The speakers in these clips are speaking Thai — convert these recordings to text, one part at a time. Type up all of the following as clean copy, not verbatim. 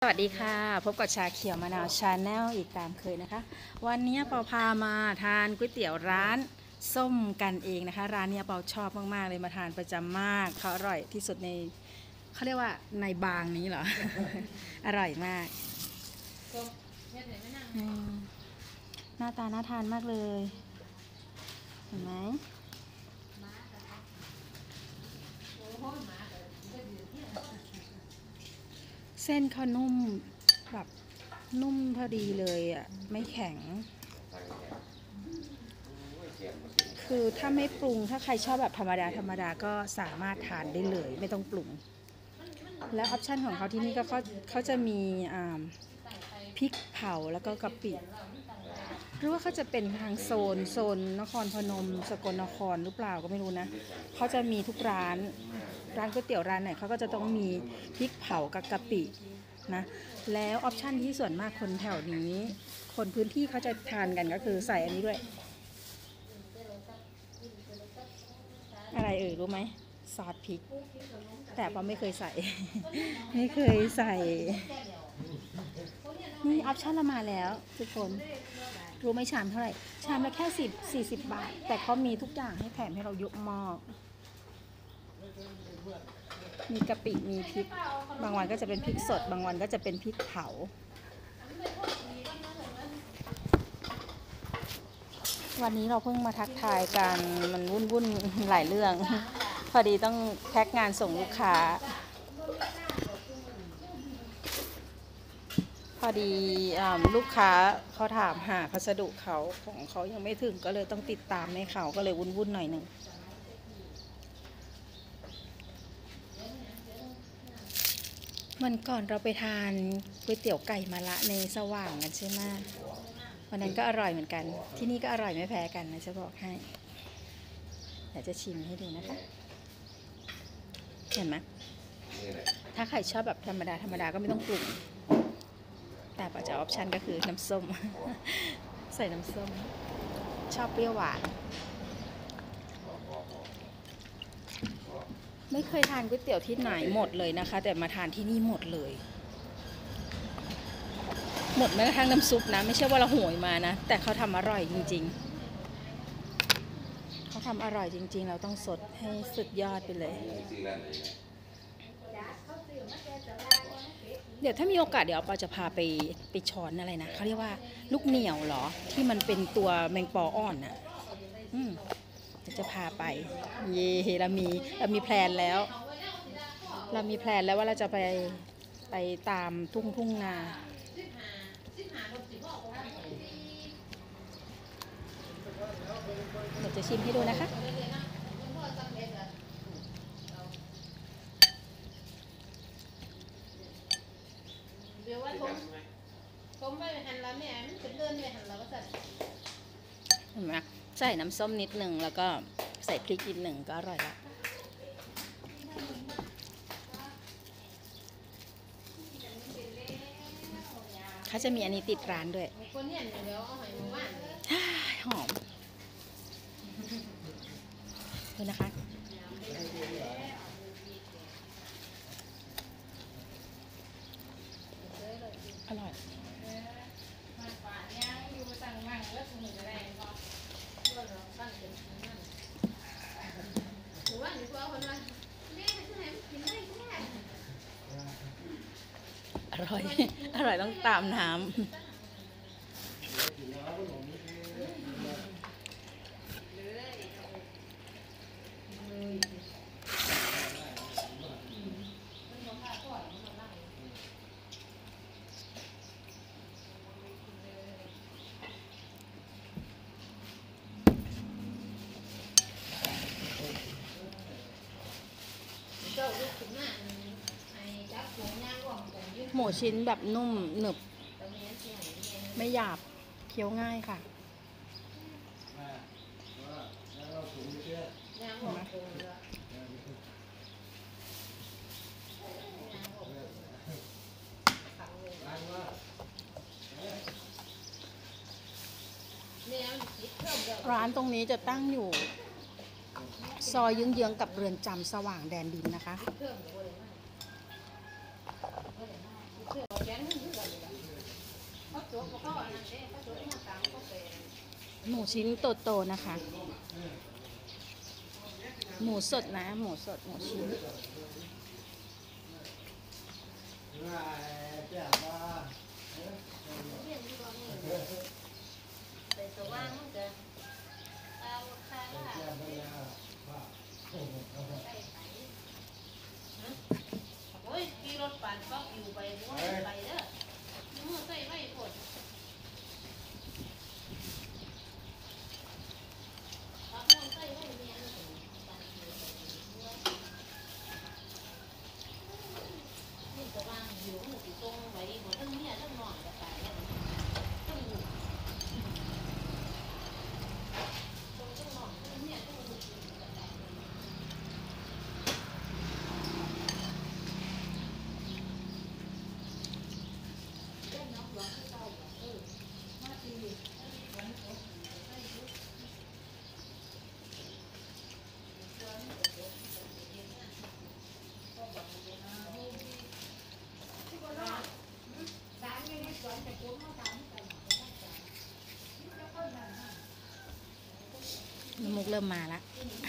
สวัสดีค่ะพบกับชาเขียวมะนาวชาแนลอีกตามเคยนะคะวันนี้เปาพามาทานก๋วยเตี๋ยวร้านส้มกันเองนะคะร้านนี้เปาชอบมากๆเลยมาทานประจำมากเขาอร่อยที่สุดในเขาเรียกว่าในบางนี้เหรอ อร่อยมากหน้าตาน่าทานมากเลยเห็นไหมเส้นเขานุ่มแบบนุ่มพอดีเลยอ่ะไม่แข็งคือถ้าไม่ปรุงถ้าใครชอบแบบธรรมดาก็สามารถทานได้เลยไม่ต้องปรุงแล้วออปชั่นของเขาที่นี่ก็เขาจะมีพริกเผาแล้วก็กะปิหรือว่าเขาจะเป็นทางโซนนครพนมสกลนครหรือเปล่าก็ไม่รู้นะเขาจะมีทุกร้านก๋วยเตี๋ยวร้านไหนเขาก็จะต้องมีพริกเผากับกะปินะแล้วออปชั่นที่ส่วนมากคนแถวนี้คนพื้นที่เขาจะทานกันก็คือใส่อันนี้ด้วยอะไรรู้ไหมซอสพริกแต่ปอไม่เคยใส่ ไม่เคยใส่นี่ออปชั่นเรามาแล้วทุกคนรู้ไหมชามเท่าไหร่ชามละแค่40 บาทแต่เขามีทุกอย่างให้แถมให้เรายกหม้อมีกะปิมีพริกบางวันก็จะเป็นพริกสดบางวันก็จะเป็นพริกเผาวันนี้เราเพิ่งมาทักทายกันมันวุ่นหลายเรื่องพอดีต้องแพ็คงานส่งลูกค้าพอดีลูกค้าเขาถามหาพัสดุเขาของเขายังไม่ถึงก็เลยต้องติดตามให้เขาก็เลยวุ่นหน่อยหนึ่งวันก่อนเราไปทานก๋วยเตี๋ยวไก่มะระในสว่างกันใช่ไหมวันนั้นก็อร่อยเหมือนกันที่นี่ก็อร่อยไม่แพ้กันนะจะบอกให้เดี๋ยวจะชิมให้ดูนะคะเห็นไหมถ้าใครชอบแบบธรรมดาก็ไม่ต้องปรุงแต่ปัจจัยออปชันก็คือน้ำส้ม ใส่น้ำส้มชอบเปรี้ยวหวานไม่เคยทานก๋วยเตี๋ยวที่ไหนหมดเลยนะคะแต่มาทานที่นี่หมดเลยหมดแม้กระทั่งน้ำซุปนะไม่ใช่ว่าเราโหยมานะแต่เขาทำอร่อยจริงๆเขาทำอร่อยจริงๆเราต้องสดให้สุดยอดไปเลยเดี๋ยวถ้ามีโอกาสเดี๋ยวปอจะพาไปช้อนอะไรนะเขาเรียกว่าลูกเหนียวเหรอที่มันเป็นตัวแมงปออ่อนน่ะจะพาไปเย่เรามีแพลนแล้วว่าเราจะไปตามทุ่งนาเดี๋ยวจะชิมให้ดูนะคะเห็นไหมใส่น้ำส้มนิดหนึ่งแล้วก็ใส่พริกนิดหนึ่งก็อร่อยแล้วเขาจะมีอันนี้ติดร้านด้วยหอมดูนะคะอร่อยอร่อยต้องตามน้ำหมูชิ้นแบบนุ่มหนึบไม่หยาบเคี้ยวง่ายค่ะร้านตรงนี้จะตั้งอยู่ซอยเยื้องๆกับเรือนจำสว่างแดนดินนะคะหมูชิ้นโตๆนะคะ หมูสดนะ หมูสด หมูชิ้นโอ้ยขี่รถปั่นก็อยู่ไปม้วนไปเด้อม้วนใส่ไม่ปวดเอาม้วนใส่ไม่เมียนี่ก็ว่างอยู่มันสิตรงไว้บ่ทั้งเมียทั้งน้องก็ตายแล้วทั้งลูกตรงทั้งน้องทั้งเมียทั้งลูกก็ตายน้ำมุกเริ่มมาแล้ว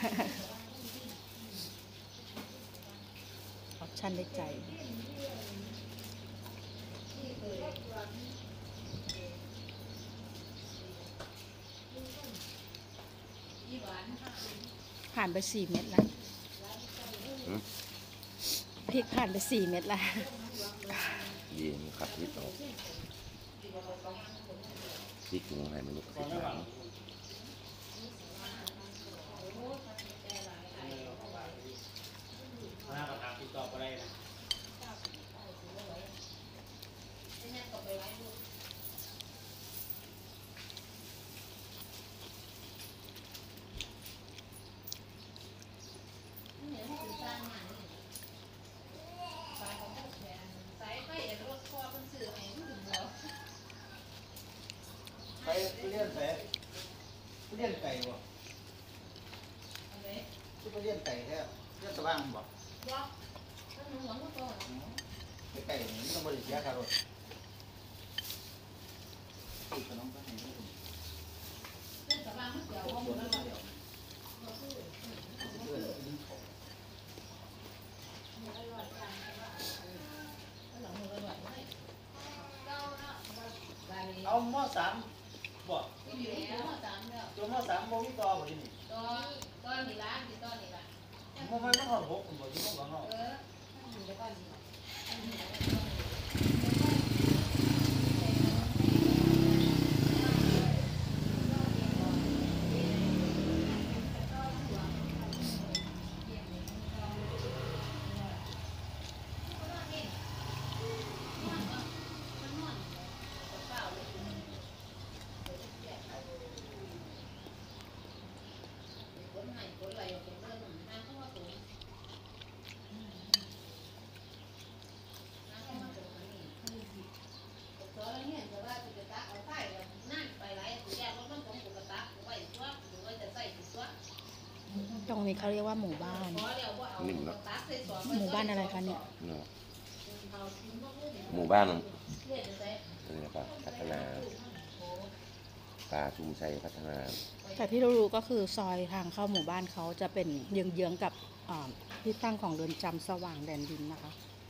ออปชั่นได้ใจ ผ่านไป4 เม็ดแล้วพริกผ่านไป4 เม็ดแล้วดีมันขับพิษออกพริกหมูให้มันลุกขึ้นมาไปเลี้ยนแผลเลี้ยนไก่บ่ที่ไปเลี้ยนไก่แท้เลี้ยนสว่างบ่ไก่นี่ต้องบริเสียค่ารถติดขนมไปให้ลูกเพื่อนกินของเอาหม้อ3บ่ตัวหม้อ3บ่มีต่อบ่ที่นี่มันมันหอด6บ่อยู่ข้างนอกตรงนี้เขาเรียกว่าหมู่บ้านนิ่มเนาะหมู่บ้านอะไรคะเนี่ยเนาะหมู่บ้านนี่นะครับพัฒนาป่าชุมชัยพัฒนาแต่ที่รู้ๆก็คือซอยทางเข้าหมู่บ้านเขาจะเป็นเยื้องๆกับที่ตั้งของเรือนจำสว่างแดนดินนะคะ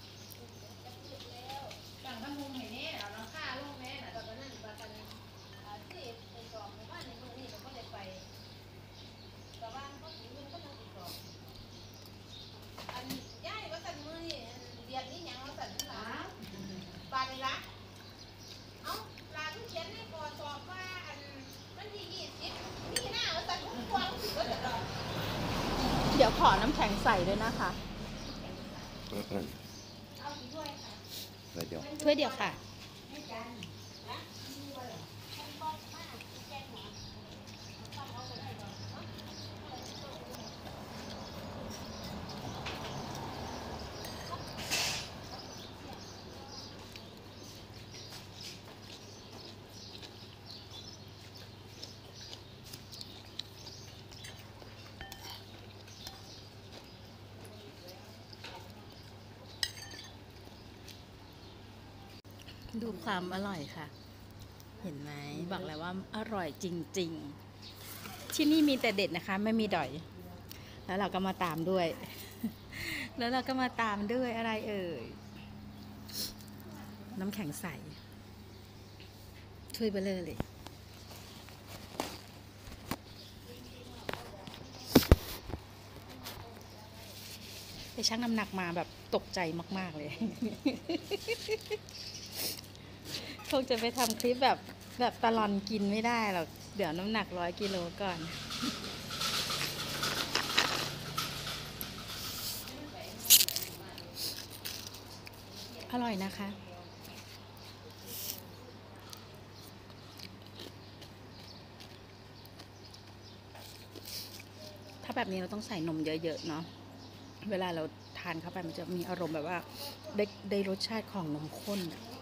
เดี๋ยวขอน้ำแข็งใส่ด้วยนะคะเลยเดียวถ้วยเดียวค่ะ ดูความอร่อยค่ะเห็นไหมบอกแล้วว่าอร่อยจริงๆที่นี่มีแต่เด็ดนะคะไม่มีดอยแล้วเราก็มาตามด้วย แล้วเราก็มาตามด้วยอะไรเอ่ยน้ำแข็งใสถ้วยเบลอเลยไปชั่งน้ำหนักมาแบบตกใจมากๆเลย คงจะไปทำคลิปแบบตลอนกินไม่ได้หรอกเดี๋ยวน้ำหนัก100 กิโลก่อนอร่อยนะคะถ้าแบบนี้เราต้องใส่นมเยอะๆเนาะเวลาเราทานเข้าไปมันจะมีอารมณ์แบบว่าได้รสชาติของนมข้นอะ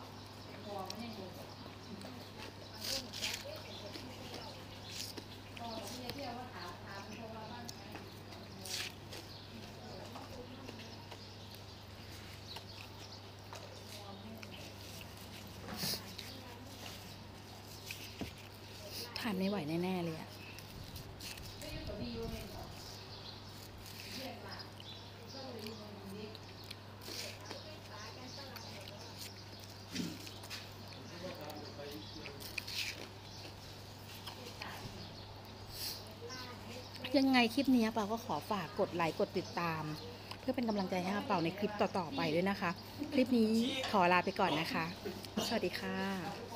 ทานไม่ไหวแน่ๆเลยอะยังไงคลิปนี้เปาก็ขอฝากกดไลค์กดติดตาม เพื่อเป็นกำลังใจให้เปาในคลิปต่อๆไปด้วยนะคะ คลิปนี้ขอลาไปก่อนนะคะ สวัสดีค่ะ